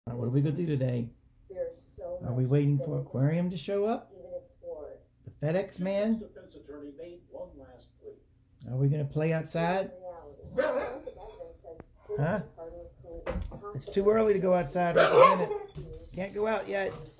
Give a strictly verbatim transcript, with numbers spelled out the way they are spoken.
Right, what are we going to do today? Are we waiting for Aquarium to show up? The FedEx man? Are we going to play outside? Huh? It's too early to go outside right a minute. Can't go out yet.